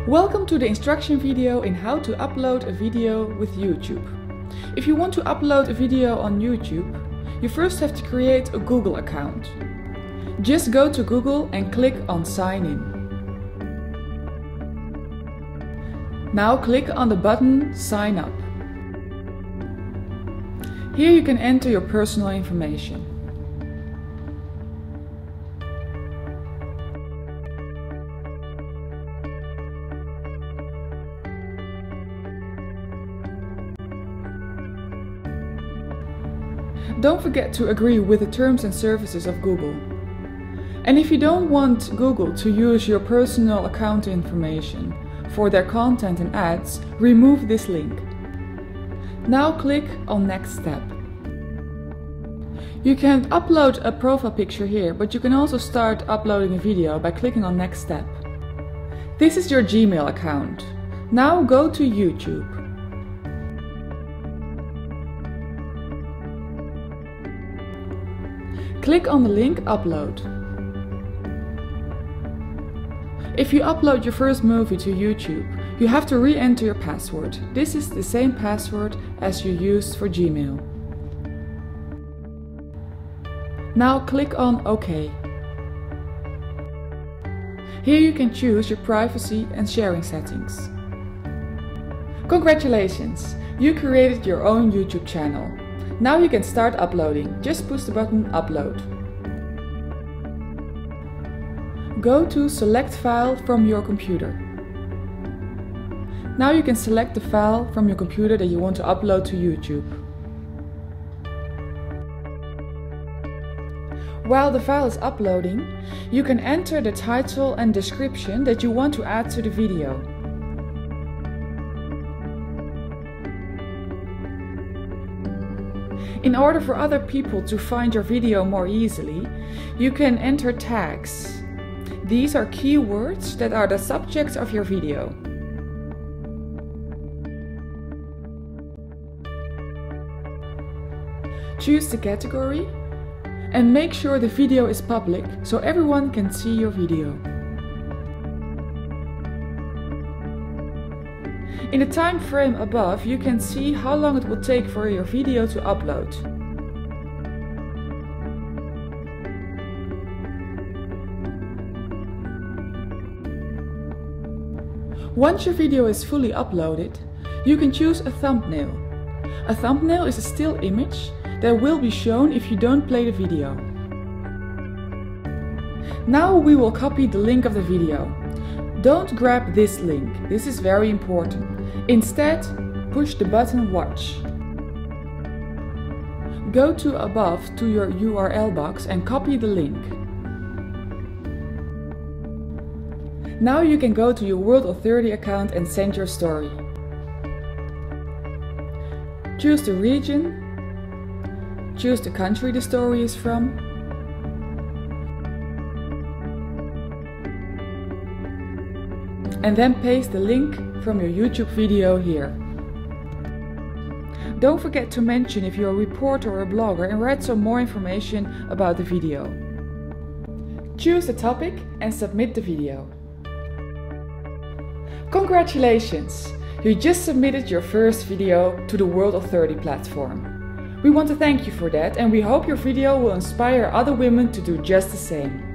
Welcome to the instruction video in how to upload a video with YouTube. If you want to upload a video on YouTube, you first have to create a Google account. Just go to Google and click on Sign In. Now click on the button Sign Up. Here you can enter your personal information. Don't forget to agree with the terms and services of Google. And if you don't want Google to use your personal account information for their content and ads, remove this link. Now click on Next Step. You can upload a profile picture here, but you can also start uploading a video by clicking on Next Step. This is your Gmail account. Now go to YouTube. Click on the link Upload. If you upload your first movie to YouTube, you have to re-enter your password. This is the same password as you used for Gmail. Now click on OK. Here you can choose your privacy and sharing settings. Congratulations! You created your own YouTube channel. Now you can start uploading. Just push the button Upload. Go to Select File from your computer. Now you can select the file from your computer that you want to upload to YouTube. While the file is uploading, you can enter the title and description that you want to add to the video. In order for other people to find your video more easily, you can enter tags. These are keywords that are the subjects of your video. Choose the category and make sure the video is public so everyone can see your video. In the time frame above, you can see how long it will take for your video to upload. Once your video is fully uploaded, you can choose a thumbnail. A thumbnail is a still image that will be shown if you don't play the video. Now we will copy the link of the video. Don't grab this link, this is very important. Instead, push the button Watch. Go to above to your URL box and copy the link. Now you can go to your World Authority account and send your story. Choose the region, choose the country the story is from, and then paste the link from your YouTube video here. Don't forget to mention if you're a reporter or a blogger and write some more information about the video. Choose the topic and submit the video. Congratulations! You just submitted your first video to the World Authority platform. We want to thank you for that, and we hope your video will inspire other women to do just the same.